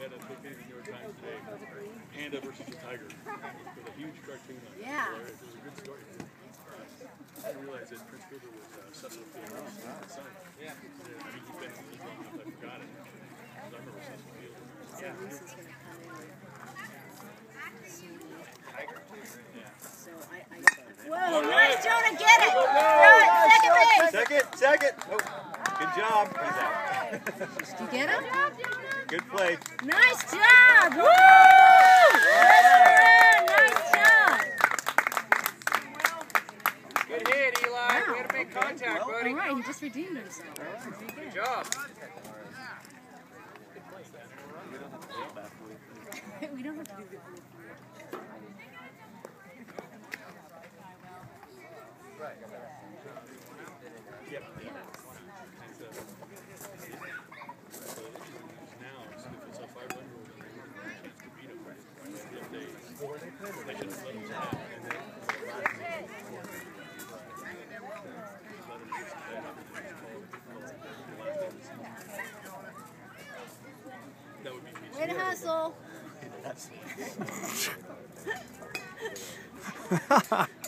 had a big in the New York Times today, Panda versus the Tiger, with a huge cartoon on it. Yeah. It was a good story. I didn't realize that Prince Fielder was Cecil Fielder's son. Yeah. I mean, he's been in the league long enough, I forgot it. I remember Cecil Fielder. So Lisa's going to come in and see me. So whoa, nice, Jonah, get it! Throw it, second base! Second! Oh, good job. Did you get him? Good play. Nice job! Woo! Nice job! Good hit, Eli. Wow. Way to make contact, buddy. All right, he just redeemed himself. Good job. We don't have to do the Yep. Now, if it's a 5-run rule, then they wouldn't have a chance to beat them. If they should have let them have, and then that would be peaceful. way to hustle.